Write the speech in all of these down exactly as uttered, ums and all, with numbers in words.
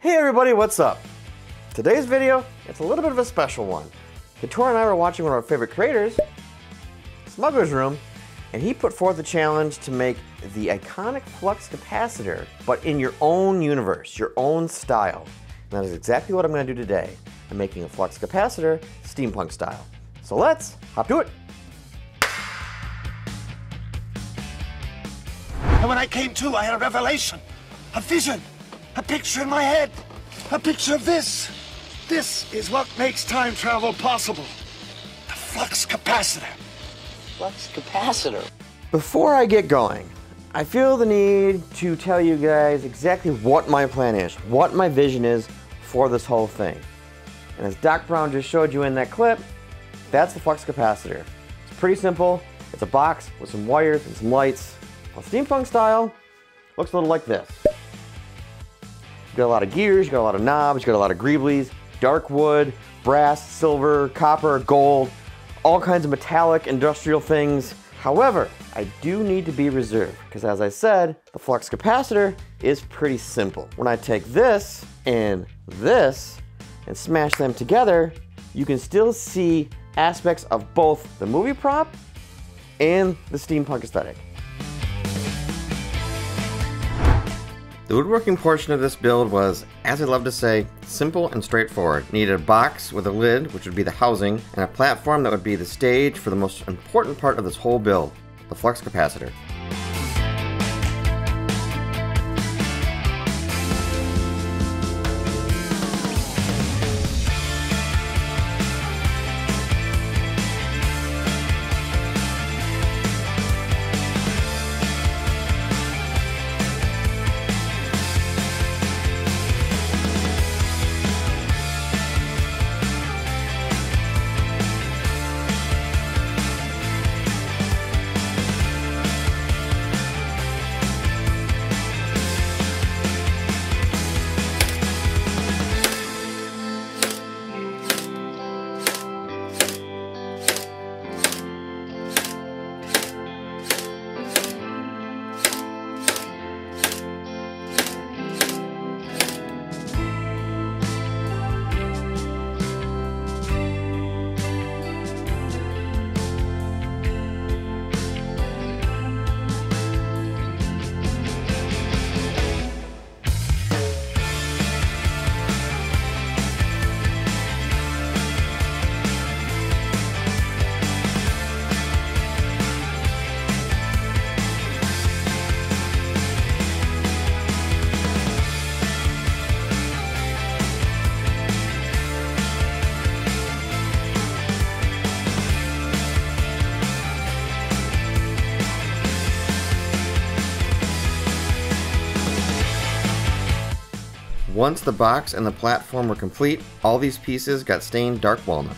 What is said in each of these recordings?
Hey everybody, what's up? Today's video, it's a little bit of a special one. Kator and I were watching one of our favorite creators, Smuggler's Room, and he put forth a challenge to make the iconic Flux Capacitor, but in your own universe, your own style. And that is exactly what I'm going to do today. I'm making a Flux Capacitor steampunk style. So let's hop to it. And when I came to, I had a revelation, a vision, a picture in my head, a picture of this. This is what makes time travel possible. The Flux Capacitor. Flux Capacitor? Before I get going, I feel the need to tell you guys exactly what my plan is, what my vision is for this whole thing. And as Doc Brown just showed you in that clip, that's the Flux Capacitor. It's pretty simple. It's a box with some wires and some lights. Well, steampunk style looks a little like this. You got a lot of gears, you got a lot of knobs, you got a lot of Greebles, dark wood, brass, silver, copper, gold, all kinds of metallic industrial things. However, I do need to be reserved because, as I said, the Flux Capacitor is pretty simple. When I take this and this and smash them together, you can still see aspects of both the movie prop and the steampunk aesthetic. The woodworking portion of this build was, as I love to say, simple and straightforward. Needed a box with a lid, which would be the housing, and a platform that would be the stage for the most important part of this whole build, the Flux Capacitor. Once the box and the platform were complete, all these pieces got stained dark walnut.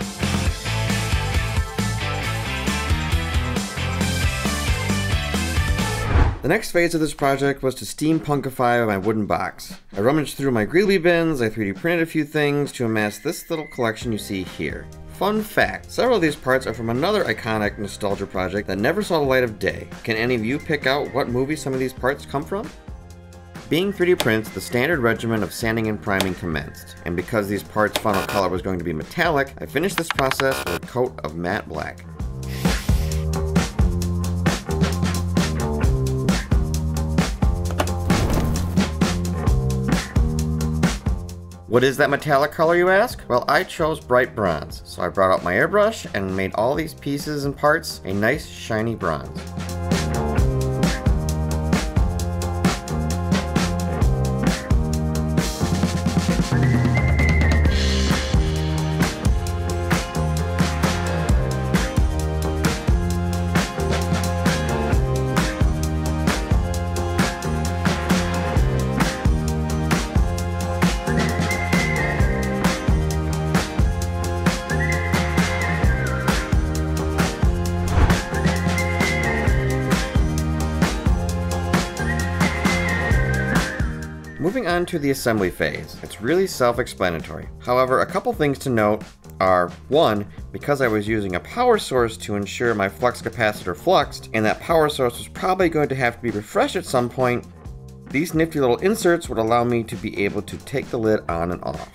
The next phase of this project was to steampunkify my wooden box. I rummaged through my Greeble bins, I three D printed a few things to amass this little collection you see here. Fun fact, several of these parts are from another iconic nostalgia project that never saw the light of day. Can any of you pick out what movie some of these parts come from? Being three D prints, the standard regimen of sanding and priming commenced, and because these parts' final color was going to be metallic, I finished this process with a coat of matte black. What is that metallic color, you ask? Well, I chose bright bronze, so I brought out my airbrush and made all these pieces and parts a nice shiny bronze. Moving on to the assembly phase, it's really self-explanatory. However, a couple things to note are, one, because I was using a power source to ensure my flux capacitor fluxed, and that power source was probably going to have to be refreshed at some point, These nifty little inserts would allow me to be able to take the lid on and off.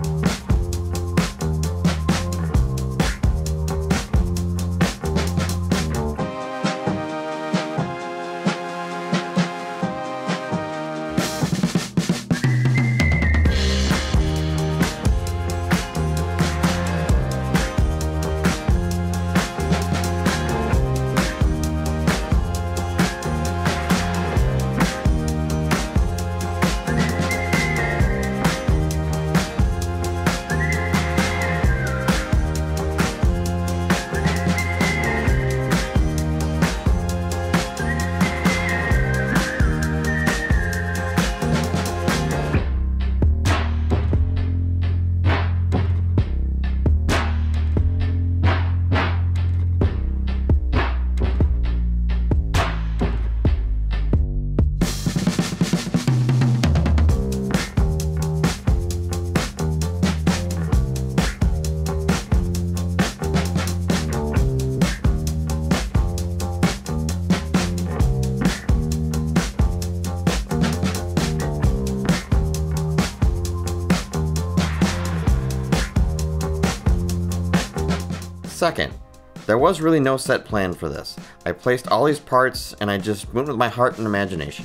Second, there was really no set plan for this. I placed all these parts and I just went with my heart and imagination.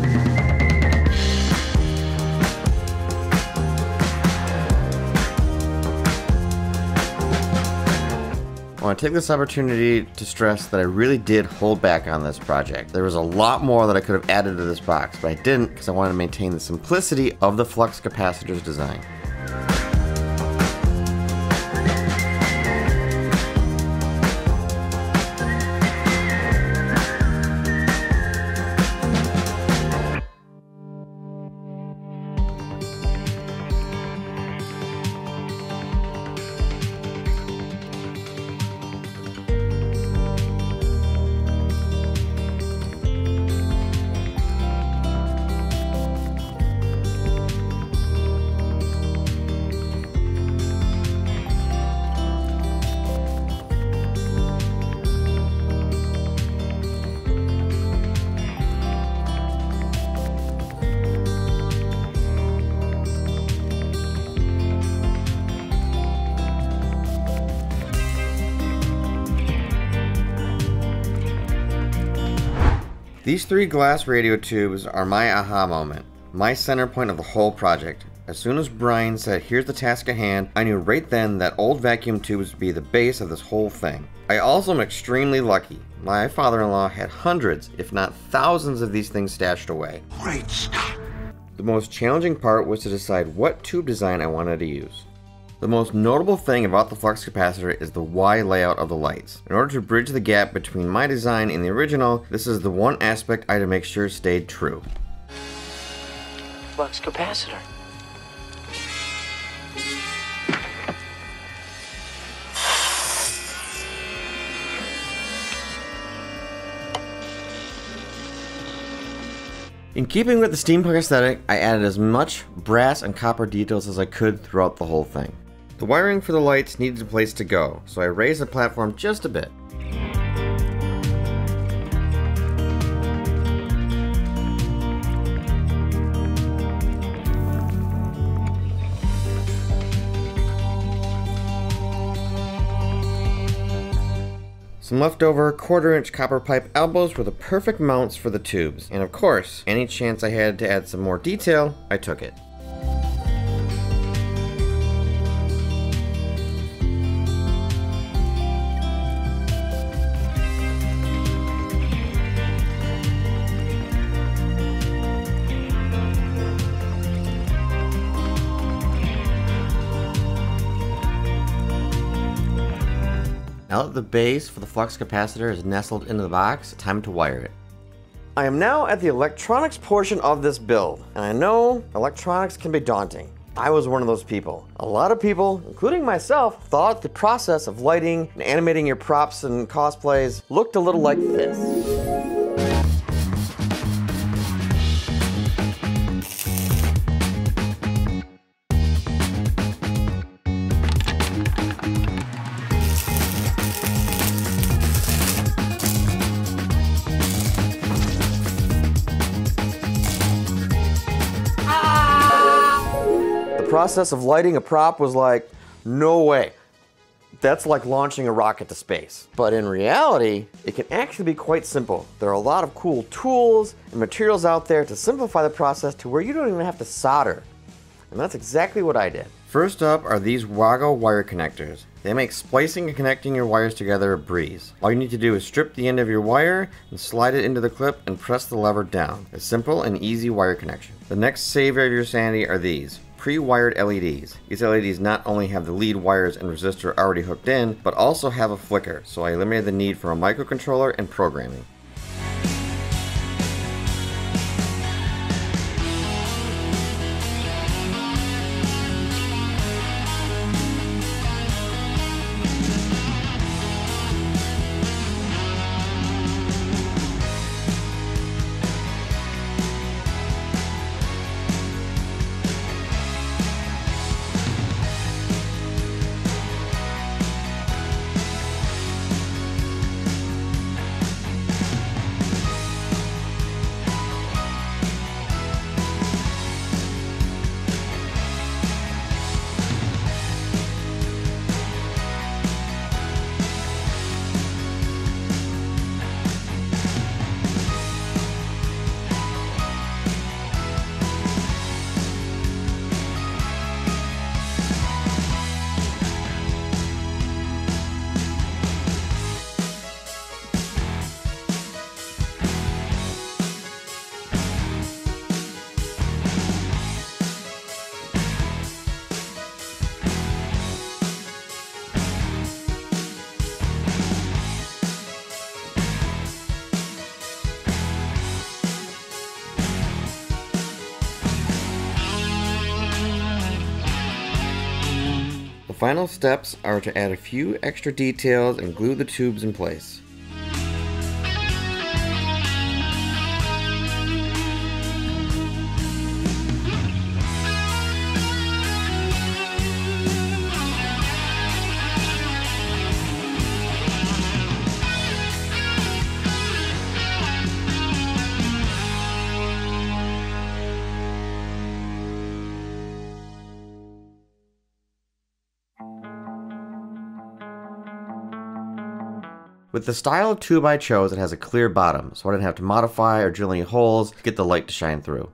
I want to take this opportunity to stress that I really did hold back on this project. There was a lot more that I could have added to this box, but I didn't because I wanted to maintain the simplicity of the Flux Capacitor's design. These three glass radio tubes are my aha moment, my center point of the whole project. As soon as Brian said, here's the task at hand, I knew right then that old vacuum tubes would be the base of this whole thing. I also am extremely lucky. My father-in-law had hundreds, if not thousands of these things stashed away. Great Scott! The most challenging part was to decide what tube design I wanted to use. The most notable thing about the Flux Capacitor is the Y layout of the lights. In order to bridge the gap between my design and the original, this is the one aspect I had to make sure stayed true. Flux Capacitor. In keeping with the steampunk aesthetic, I added as much brass and copper details as I could throughout the whole thing. The wiring for the lights needed a place to go, so I raised the platform just a bit. Some leftover quarter inch copper pipe elbows were the perfect mounts for the tubes, and of course, any chance I had to add some more detail, I took it. Now that the base for the Flux Capacitor is nestled into the box, time to wire it. I am now at the electronics portion of this build, and I know electronics can be daunting. I was one of those people. A lot of people, including myself, thought the process of lighting and animating your props and cosplays looked a little like this. process of lighting a prop was like, no way. That's like launching a rocket to space. But in reality, it can actually be quite simple. There are a lot of cool tools and materials out there to simplify the process to where you don't even have to solder. And that's exactly what I did. First up are these Wago wire connectors. They make splicing and connecting your wires together a breeze. All you need to do is strip the end of your wire and slide it into the clip and press the lever down. A simple and easy wire connection. The next savior of your sanity are these pre-wired L E Ds. These L E Ds not only have the lead wires and resistor already hooked in, but also have a flicker, so I eliminated the need for a microcontroller and programming. The final steps are to add a few extra details and glue the tubes in place. With the style of tube I chose, it has a clear bottom, so I didn't have to modify or drill any holes to get the light to shine through.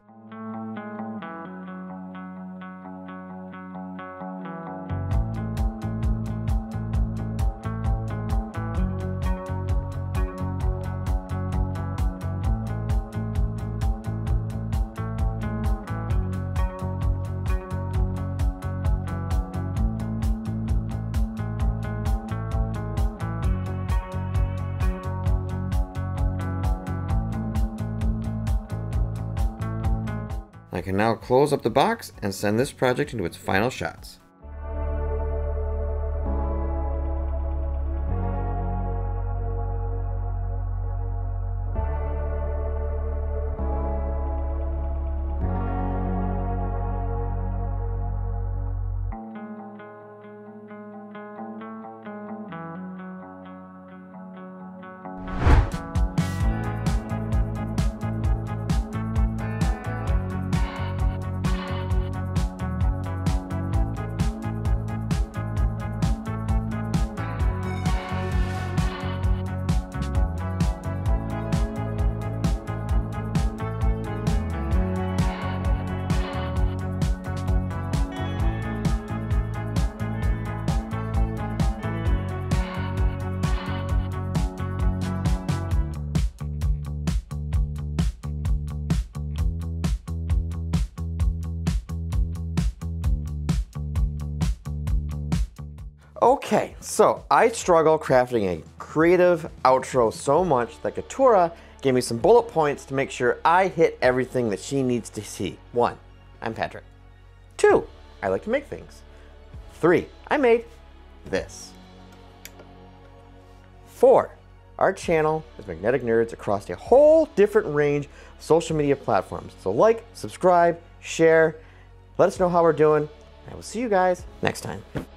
I can now close up the box and send this project into its final shots. Okay, so I struggle crafting a creative outro so much that Katura gave me some bullet points to make sure I hit everything that she needs to see. One, I'm Patrick. Two, I like to make things. Three, I made this. Four, our channel is Magnetic Nerds across a whole different range of social media platforms. So like, subscribe, share, let us know how we're doing, and I will see you guys next time.